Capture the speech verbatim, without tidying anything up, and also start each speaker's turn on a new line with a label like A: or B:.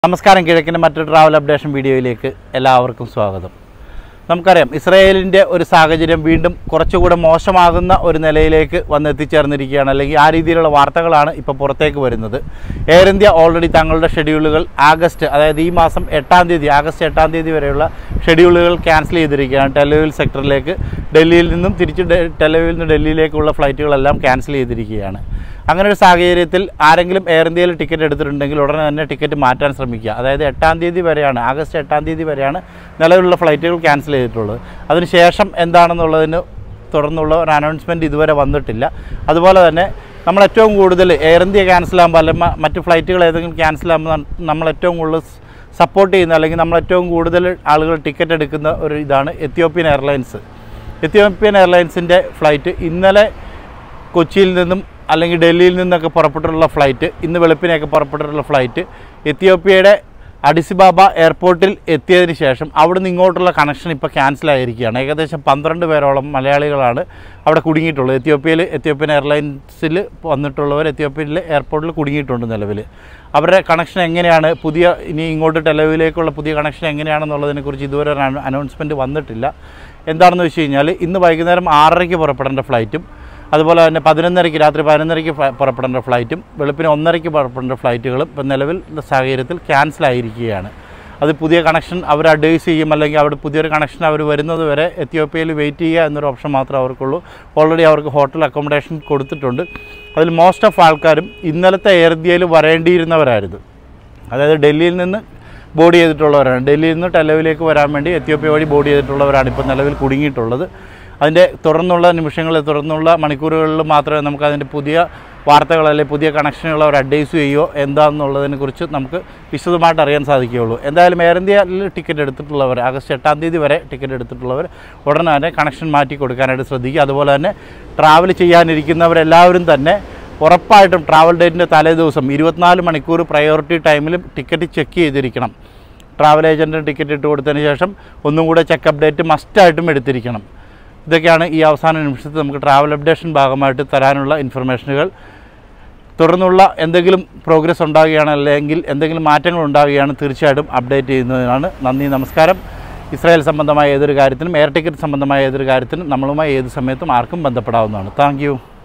A: നമസ്കാരം കിഴക്കിൻ്റെ മറ്റൊരു travel updation വീഡിയോയിലേക്ക് എല്ലാവർക്കും സ്വാഗതം. നമുക്കറിയാം ഇസ്രായേലിൻ്റെ ഒരു സാഹചര്യം വീണ്ടും കുറച്ചുകൂടെ മോശമാകുന്ന ഒരു നിലയിലേക്ക് വന്നെത്തിച്ചേർന്നിരിക്കുകയാണ്, അല്ലെങ്കിൽ ആ രീതിയിലുള്ള വാർത്തകളാണ് ഇപ്പോൾ പുറത്തേക്ക് വരുന്നത്. എയർ ഇന്ത്യ ഓൾറെഡി തങ്ങളുടെ ഷെഡ്യൂളുകൾ ആഗസ്റ്റ് അതായത് ഈ മാസം എട്ടാം തീയതി ആഗസ്റ്റ് എട്ടാം തീയതി വരെയുള്ള ഷെഡ്യൂളുകൾ ക്യാൻസൽ ചെയ്തിരിക്കുകയാണ്. ടെലവിൽ സെക്ടറിലേക്ക് ഡൽഹിയിൽ നിന്നും തിരിച്ച് ടെലവിൽ നിന്ന് ഡൽഹിയിലേക്കുള്ള ഫ്ലൈറ്റുകളെല്ലാം ക്യാൻസൽ ചെയ്തിരിക്കുകയാണ്. അങ്ങനെ ഒരു സാഹചര്യത്തിൽ ആരെങ്കിലും എയർ ഇന്ത്യയിൽ ടിക്കറ്റ് എടുത്തിട്ടുണ്ടെങ്കിൽ ഉടനെ തന്നെ ടിക്കറ്റ് മാറ്റാൻ ശ്രമിക്കുക. അതായത് എട്ടാം തീയതി വരെയാണ് ആഗസ്റ്റ് എട്ടാം തീയതി വരെയാണ് നിലവിലുള്ള ഫ്ലൈറ്റുകൾ ക്യാൻസൽ ചെയ്തിട്ടുള്ളത്. അതിനുശേഷം എന്താണെന്നുള്ളതിന് തുടർന്നുള്ള ഒരു അനൗൺസ്മെൻറ്റ് ഇതുവരെ വന്നിട്ടില്ല. അതുപോലെ തന്നെ നമ്മൾ ഏറ്റവും കൂടുതൽ എയർ ഇന്ത്യ ക്യാൻസലാകുമ്പോൾ അല്ലെങ്കിൽ മറ്റ് ഫ്ലൈറ്റുകൾ ഏതെങ്കിലും ക്യാൻസലാകുമ്പോൾ നമ്മൾ ഏറ്റവും കൂടുതൽ സപ്പോർട്ട് ചെയ്യുന്ന അല്ലെങ്കിൽ നമ്മൾ ഏറ്റവും കൂടുതൽ ആളുകൾ ടിക്കറ്റ് എടുക്കുന്ന ഒരു ഇതാണ് എത്യോപ്യൻ എയർലൈൻസ്. എത്യോപ്യൻ എയർലൈൻസിൻ്റെ ഫ്ലൈറ്റ് ഇന്നലെ കൊച്ചിയിൽ നിന്നും അല്ലെങ്കിൽ ഡൽഹിയിൽ നിന്നൊക്കെ പുറപ്പെട്ടിട്ടുള്ള ഫ്ലൈറ്റ്, ഇന്ന് വെളുപ്പിനെയൊക്കെ പുറപ്പെട്ടിട്ടുള്ള ഫ്ലൈറ്റ് എത്യോപ്യയുടെ അഡിസിബാബ എയർപോർട്ടിൽ എത്തിയതിന് ശേഷം അവിടുന്ന് ഇങ്ങോട്ടുള്ള കണക്ഷൻ ഇപ്പോൾ ക്യാൻസലായിരിക്കുകയാണ്. ഏകദേശം പന്ത്രണ്ട് പേരോളം മലയാളികളാണ് അവിടെ കുടുങ്ങിയിട്ടുള്ളത്. എത്യോപ്യയിൽ എത്യോപ്യൻ എയർലൈൻസിൽ വന്നിട്ടുള്ളവർ എത്യോപ്യയിലെ എയർപോർട്ടിൽ കുടുങ്ങിയിട്ടുണ്ട്. നിലവിൽ അവരുടെ കണക്ഷൻ എങ്ങനെയാണ്, പുതിയ ഇനി ഇങ്ങോട്ട് ടെലവിലേക്കുള്ള പുതിയ കണക്ഷൻ എങ്ങനെയാണെന്നുള്ളതിനെക്കുറിച്ച് ഇതുവരെ ഒരു അനൗൺസ്മെൻറ്റ് വന്നിട്ടില്ല. എന്താണെന്ന് വെച്ച് കഴിഞ്ഞാൽ ഇന്ന് വൈകുന്നേരം ആറരയ്ക്ക് പുറപ്പെടേണ്ട ഫ്ലൈറ്റും അതുപോലെ തന്നെ പതിനൊന്നരയ്ക്ക് രാത്രി പതിനൊന്നരയ്ക്ക് പുറപ്പെടേണ്ട ഫ്ലൈറ്റും വെളുപ്പിന് ഒന്നരയ്ക്ക് പുറപ്പെടേണ്ട ഫ്ലൈറ്റുകളും ഇപ്പം നിലവിൽ സാഹചര്യത്തിൽ ക്യാൻസലായിരിക്കുകയാണ്. അത് പുതിയ കണക്ഷൻ അവർ അഡ്വൈസ് ചെയ്യും, അല്ലെങ്കിൽ അവിടെ പുതിയൊരു കണക്ഷൻ അവർ വരുന്നത് വരെ എത്യോപ്യയിൽ വെയിറ്റ് ചെയ്യുക എന്നൊരു ഓപ്ഷൻ മാത്രമേ അവർക്കുള്ളൂ. ഓൾറെഡി അവർക്ക് ഹോട്ടൽ അക്കോമഡേഷൻ കൊടുത്തിട്ടുണ്ട്. അതിൽ മോസ്റ്റ് ഓഫ് ആൾക്കാരും ഇന്നലത്തെ എയർ ഇന്ത്യയിൽ വരേണ്ടിയിരുന്നവരായിരുന്നു. അതായത് ഡൽഹിയിൽ നിന്ന് ബോർഡ് ചെയ്തിട്ടുള്ളവരാണ്. ഡൽഹിയിൽ നിന്ന് ടെലവിലേക്ക് വരാൻ വേണ്ടി എത്യോപ്യ വഴി ബോർഡ് ചെയ്തിട്ടുള്ളവരാണ് ഇപ്പോൾ നിലവിൽ കുടുങ്ങിയിട്ടുള്ളത്. അതിൻ്റെ തുടർന്നുള്ള നിമിഷങ്ങളിൽ തുടർന്നുള്ള മണിക്കൂറുകളിൽ മാത്രമേ നമുക്ക് അതിൻ്റെ പുതിയ വാർത്തകൾ അല്ലെങ്കിൽ പുതിയ കണക്ഷനുകൾ അവർ അഡ്വൈസ് ചെയ്യുമോ എന്താണെന്നുള്ളതിനെക്കുറിച്ച് നമുക്ക് വിശദമായിട്ട് അറിയാൻ സാധിക്കുകയുള്ളൂ. എന്തായാലും എയർ ഇന്ത്യയിൽ ടിക്കറ്റ് എടുത്തിട്ടുള്ളവർ ആഗസ്റ്റ് എട്ടാം തീയതി വരെ ടിക്കറ്റ് എടുത്തിട്ടുള്ളവർ ഉടനെ തന്നെ കണക്ഷൻ മാറ്റി കൊടുക്കാനായിട്ട് ശ്രദ്ധിക്കുക. അതുപോലെ തന്നെ ട്രാവൽ ചെയ്യാനിരിക്കുന്നവരെല്ലാവരും തന്നെ ഉറപ്പായിട്ടും ട്രാവൽ ഡേറ്റിൻ്റെ തലേ ദിവസം ഇരുപത്തിനാല് മണിക്കൂർ പ്രയോറിറ്റി ടൈമിലും ടിക്കറ്റ് ചെക്ക് ചെയ്തിരിക്കണം. ട്രാവൽ ഏജൻറ്റിന് ടിക്കറ്റ് ഇട്ട് കൊടുത്തതിന് ശേഷം ഒന്നും കൂടെ ചെക്ക് അപ്ഡേറ്റ് മസ്റ്റായിട്ടും എടുത്തിരിക്കണം. ഇതൊക്കെയാണ് ഈ അവസാന നിമിഷത്തിൽ നമുക്ക് ട്രാവൽ അപ്ഡേഷൻ ഭാഗമായിട്ട് തരാനുള്ള ഇൻഫർമേഷനുകൾ. തുടർന്നുള്ള എന്തെങ്കിലും പ്രോഗ്രസ് ഉണ്ടാകുകയാണ് അല്ലെങ്കിൽ എന്തെങ്കിലും മാറ്റങ്ങൾ ഉണ്ടാകുകയാണ് തീർച്ചയായിട്ടും അപ്ഡേറ്റ് ചെയ്യുന്നതിനാണ്. നന്ദി, നമസ്കാരം. ഇസ്രായേൽ സംബന്ധമായ ഏതൊരു കാര്യത്തിനും എയർ ടിക്കറ്റ് സംബന്ധമായ ഏതൊരു കാര്യത്തിനും നമ്മളുമായി ഏത് സമയത്തും ആർക്കും ബന്ധപ്പെടാവുന്നതാണ്. Thank U.